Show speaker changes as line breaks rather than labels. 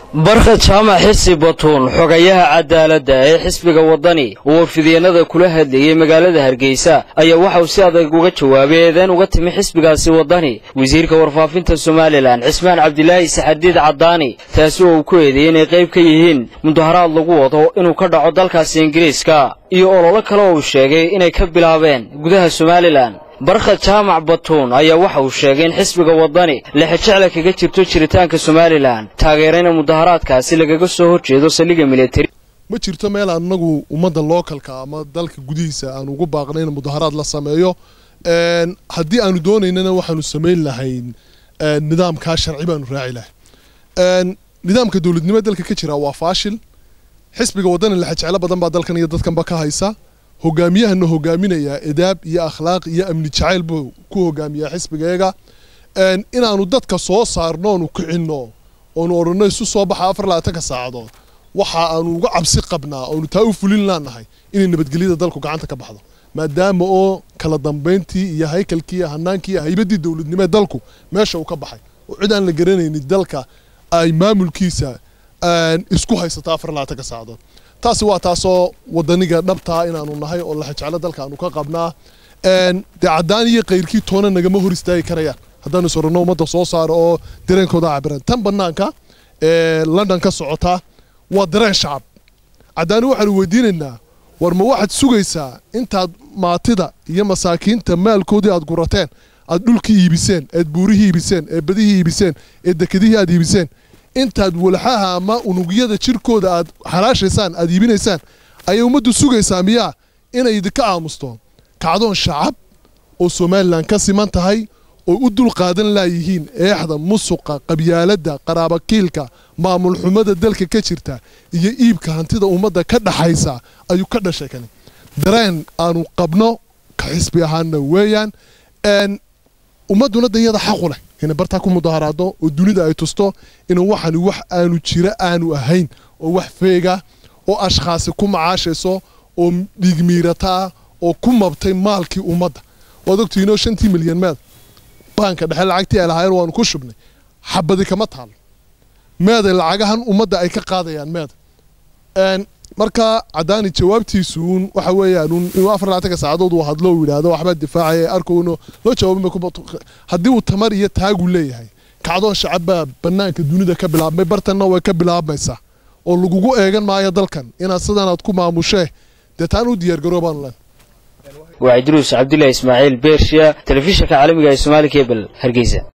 barkhad jaamac xisi batuun xogayaha cadaaladda ee xisbiga wadani oo fidyeenada kula hadlayay magaalada Hargeysa ayaa waxa uu si adag uga jawaabay eedan uga timi xisbigaasi wadani wasiirka warfaafinta Soomaaliland Cismaan Cabdilaahi Saxadiid Cadaani taas oo ku eedeeyay inay qayb ka yihiin mudaharaad lagu wado inuu ka dhaco dalkaasi Ingiriiska iyo olole kale oo sheegay inay ka bilaabeen gudaha Soomaaliland. barkhad jaamac batuun ayaa waxa uu sheegay in xisbiga wadani la xajecla kaga jirto jiritaanka Soomaaliland taageerayna mudaharaadkaasi lagaga soo horjeedo saliga military
ma jirto meel anagu umada localka ama dalka gudihiisa aan ugu baaqnayn mudaharaad la sameeyo hadii aanu doonaynana waxaanu sameyn lahayn nidaamka sharci baanu raaci lahayn nidaamka dawladnimada dalka ka jira waa faashil xisbiga wadani la xajecla badan baa dalkan iyo dadkan ba ka haysa hogaamiyahana hogaaminaya edaab iyo akhlaaq iyo amni jacayl buu ku hogaamiyaa xisbigeega inaanu dadka soo saarno oo kicino oo orano isu soo baxa 24 saacadood waxa aanu uga cabsi qabnaa oo taa u fulin laanahay in nabadgelyada dalku gacanta ka baxdo maadaama oo kala dambeyntii iyo haykalkii hanaankii iyo haybadii dawladnimada dalku meesha uu ka baxay oo cid aan la garanaynin dalka ay maamulkiisa isku haysata 24 saacadood taasi waa taasoo wadaniga dhabta inaanu nahay oo la xajecla dalka aanu ka qabnaa Cadaani iyo qeyrkii toona nagama hor istaagi karayaan haddaanu sorno umada soo saaro oo dareenkooda cabiran tan banaanka London ka socota waa dareen shacab Cadaani waxaanu weydiinaynaa war ma waxaad sugaysaa intaad maatida iyo masaakiinta maalkoodii aad gurateen aad dhulkii iibiseen aad buurihii iibiseen ee badihii iibiseen ee dekadihii aad iibiseen intaad walxaha ama unugyada jirkooda aad xalaashaysaan aad iibinaysaan ay umadu sugaysaa miyaa inay idinka aamusto kacdoon shacab oo Soomaaliland ka siman tahay oo u dul qaadan laayihiin eexda musuqa qabyaalada qaraabakiilka maamul xumada dalka ka jirta iyo iibka hantida umada ka dhaxaysa ayuu ka dhashay kan dareen aanu qabno ka xisbi ahaana weeyaan umaduna dayada xaq u leh in barta ku mudaharaado oo dunida ay tusto in waxan wax aanu jira aanu ahayn oo wax feega oo ashxaas ku macaashayso oo dhigmiirata oo ku mabtay maalkii umada wadogtiino 5 milyan meel banka dhaxal lacagtii ay lahaayeen waan ku shubnay xabadi kama taal meeday lacagahan umada ay ka qaadayaan meed marka Cadaani jawaabtiisu waxa weeyaan inuu 24 saacadood uu hadlo wiilaado waxba difaacay arkoono loo jawaabay hadii uu tamar iyo taagu leeyahay kacdoon shacab banaanka dunida ka bilaabmay bartana way ka bilaabmaysaa oo lagugu eegan maayo dalkan inaad sidaan aad ku maamushay deetaan u diyaar garoobaan lan
وعيدروس عبد الله إسماعيل بيرشيا تلفزيون عالمي Somali Cable Hargeysa.